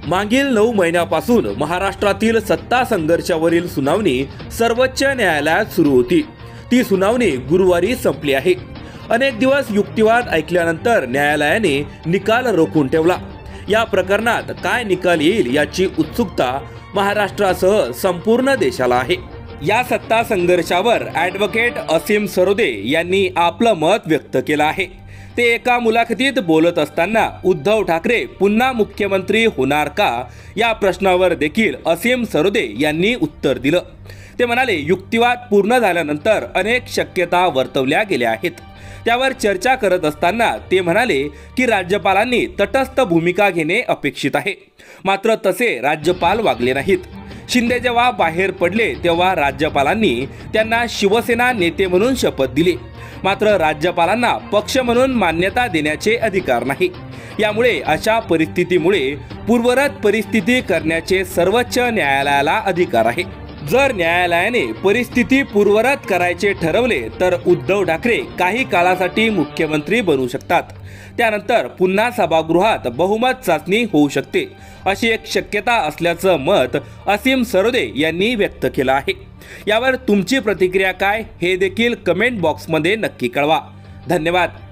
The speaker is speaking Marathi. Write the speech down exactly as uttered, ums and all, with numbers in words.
मागील नऊ महिन्यापासून महाराष्ट्रातील सत्ता संघर्षावरील सुनावणी सर्वोच्च न्यायालयात सुरू होती। ती सुनावणी गुरुवारी संपली आहे। अनेक दिवस युक्तिवाद ऐकल्यानंतर न्यायालयाने निकाल रोखून ठेवला। या प्रकरणात काय निकाल येईल याची उत्सुकता महाराष्ट्रासह संपूर्ण देशाला आहे। या सत्ता संघर्षावर ॲडव्होकेट असीम सरोदे यांनी आपलं मत व्यक्त केलं आहे। ते एका मुलाखतीत बोलत असताना उद्धव ठाकरे पुन्हा मुख्यमंत्री होणार का या प्रश्नावर देखील असीम सरोदे यांनी उत्तर दिलं। ते म्हणाले, युक्तिवाद पूर्ण झाल्यानंतर अनेक शक्यता वर्तवल्या गेल्या आहेत। त्यावर चर्चा करत असताना ते म्हणाले की राज्यपालांनी तटस्थ भूमिका घेणे अपेक्षित आहे, मात्र तसे राज्यपाल वागले नाहीत। शिंदे जेव्हा बाहेर पडले तेव्हा राज्यपालांनी त्यांना शिवसेना नेते म्हणून शपथ दिली, मात्र राज्यपालांना पक्ष म्हणून मान्यता देण्याचे अधिकार नाही। यामुळे अशा परिस्थितीमुळे पूर्ववत परिस्थिती करण्याचे सर्वोच्च न्यायालयाला अधिकार आहे। जर न्यायालयाने परिस्थिती पूर्ववत करायचे ठरवले तर उद्धव ठाकरे काही काळासाठी मुख्यमंत्री बनू शकतात। त्यानंतर पुन्हा सभागृहात बहुमत चाचणी होऊ शकते, अशी एक शक्यता असल्याचं मत असीम सरोदे यांनी व्यक्त केलं आहे। यावर तुमची प्रतिक्रिया काय हे देखील कमेंट बॉक्समध्ये नक्की कळवा। धन्यवाद।